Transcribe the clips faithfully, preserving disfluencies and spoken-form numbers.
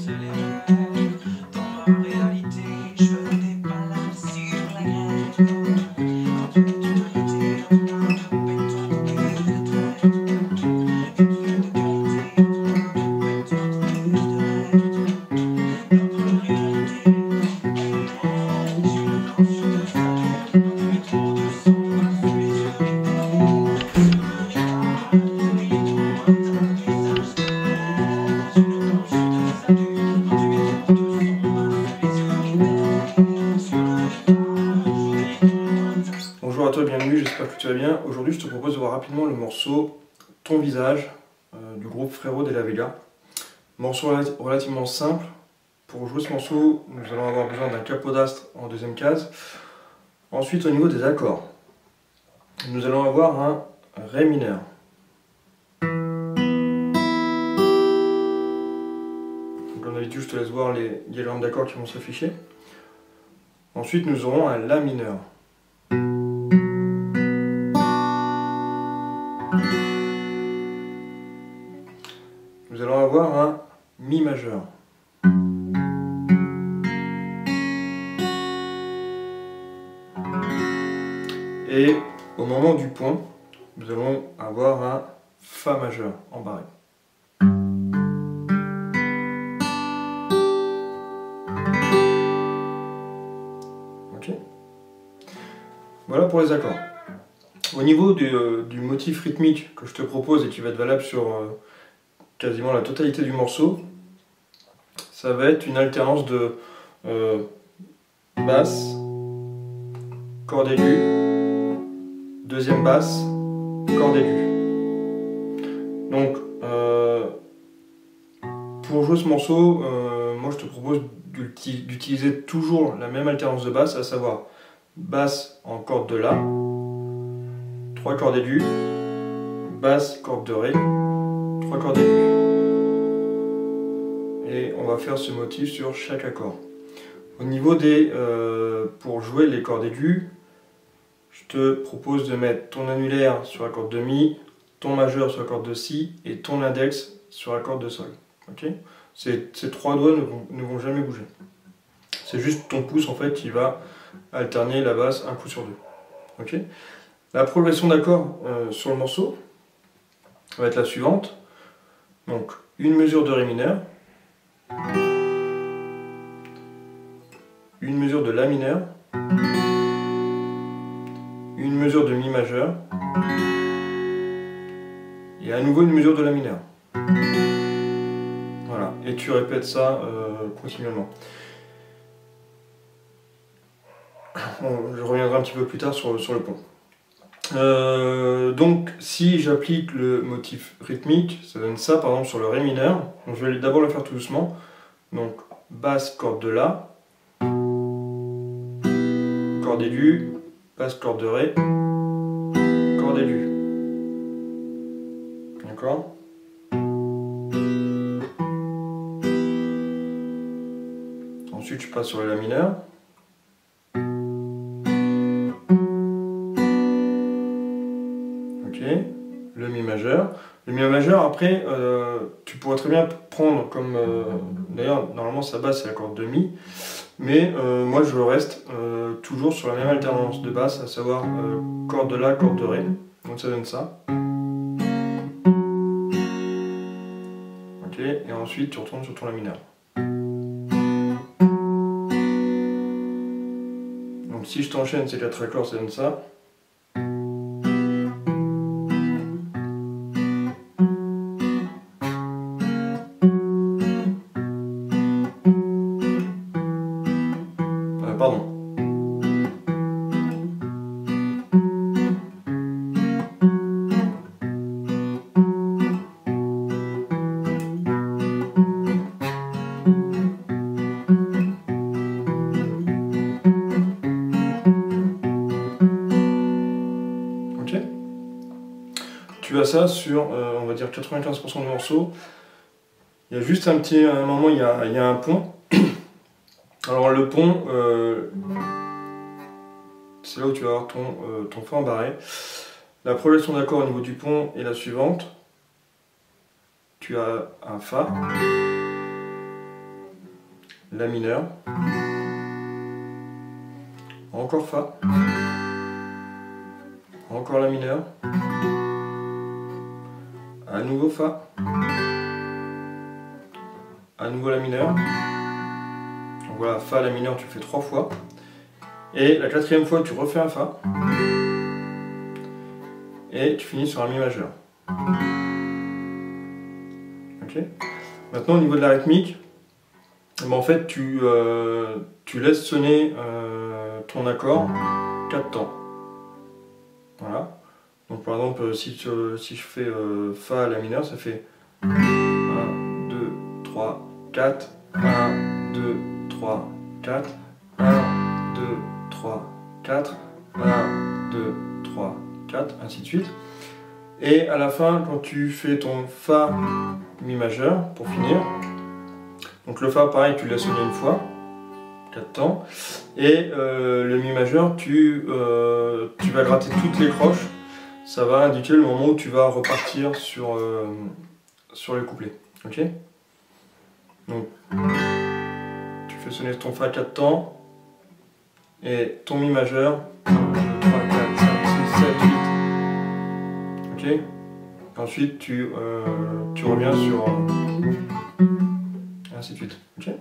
Bonjour à toi, bienvenue, j'espère que tu vas bien. Aujourd'hui, je te propose de voir rapidement le morceau Ton visage euh, du groupe Frérot de la Vega. Morceau relativement simple. Pour jouer ce morceau, nous allons avoir besoin d'un capodastre en deuxième case. Ensuite, au niveau des accords, nous allons avoir un Ré mineur. Comme d'habitude, je te laisse voir les diagrammes d'accords qui vont s'afficher. Ensuite, nous aurons un La mineur. Nous allons avoir un Mi majeur. Et au moment du point, nous allons avoir un Fa majeur en barré. Ok. Voilà pour les accords. Au niveau du, euh, du motif rythmique que je te propose et qui va être valable sur euh, quasiment la totalité du morceau, ça va être une alternance de euh, basse, corde aiguë, deuxième basse, corde aiguë. Donc, euh, pour jouer ce morceau, euh, moi je te propose d'utiliser toujours la même alternance de basse, à savoir basse en corde de La, trois cordes aiguës, basse, corde de Ré, trois cordes aiguës. Et on va faire ce motif sur chaque accord. Au niveau des... Euh, pour jouer les cordes aiguës, je te propose de mettre ton annulaire sur la corde de Mi, ton majeur sur la corde de Si et ton index sur la corde de Sol. Okay, ces, ces trois doigts ne vont, ne vont jamais bouger. C'est juste ton pouce en fait qui va alterner la basse un coup sur deux. Okay, la progression d'accords euh, sur le morceau va être la suivante. Donc une mesure de Ré mineur, une mesure de La mineur, une mesure de Mi majeur et à nouveau une mesure de La mineur. Voilà, et tu répètes ça euh, continuellement. Bon, je reviendrai un petit peu plus tard sur, sur le pont. Euh, donc si j'applique le motif rythmique, ça donne ça par exemple sur le Ré mineur. Donc, je vais d'abord le faire tout doucement. Donc basse, corde de La, corde aiguë, basse, corde de Ré, corde aiguë. D'accord? Ensuite je passe sur le La mineur. Le Mi majeur. Le Mi majeur, après, euh, tu pourrais très bien prendre comme... Euh, D'ailleurs, normalement, sa basse, c'est la corde de Mi. Mais euh, moi, je reste euh, toujours sur la même alternance de basse, à savoir euh, corde de La, corde de Ré. Donc ça donne ça. Ok, et ensuite, tu retournes sur ton La mineur. Donc si je t'enchaîne ces quatre accords, ça donne ça. Pardon. Ok. Tu as ça sur, euh, on va dire, quatre-vingt-quinze pour cent du morceau. Il y a juste un petit un moment, il y a, il y a un pont. Alors le pont, euh, c'est là où tu vas avoir ton, euh, ton Fa en barré. La progression d'accords au niveau du pont est la suivante. Tu as un Fa, La mineur. Encore Fa. Encore La mineur. À nouveau Fa. À nouveau La mineur. Donc voilà, Fa, La mineur, tu le fais trois fois. Et la quatrième fois, tu refais un Fa. Et tu finis sur un Mi majeur. Ok. Maintenant, au niveau de la rythmique, ben en fait, tu, euh, tu laisses sonner euh, ton accord quatre temps. Voilà. Donc par exemple, si, tu, si je fais euh, Fa, La mineur, ça fait un, deux, trois, quatre, un, deux, trois, quatre, un, deux, trois, quatre, un, deux, trois, quatre, ainsi de suite. Et à la fin, quand tu fais ton Fa, Mi majeur, pour finir, donc le Fa, pareil, tu l'as sonné une fois, quatre temps, et euh, le Mi majeur, tu, euh, tu vas gratter toutes les croches, ça va indiquer le moment où tu vas repartir sur, euh, sur les couplets. Ok. Donc, tu fais sonner ton Fa quatre temps, et ton Mi majeur, un, deux, trois, quatre, cinq, six, sept, huit. Ok. Ensuite, tu, euh, tu reviens sur... Euh, ainsi de suite. Okay.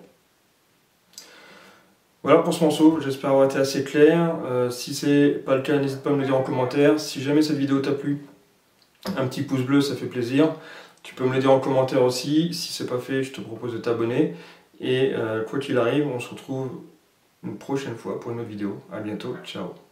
Voilà pour ce morceau, j'espère avoir été assez clair. Euh, si c'est pas le cas, n'hésite pas à me le dire en commentaire. Si jamais cette vidéo t'a plu, un petit pouce bleu, ça fait plaisir. Tu peux me le dire en commentaire aussi. Si c'est pas fait, je te propose de t'abonner. Et euh, quoi qu'il arrive, on se retrouve une prochaine fois pour une autre vidéo. A bientôt, ciao.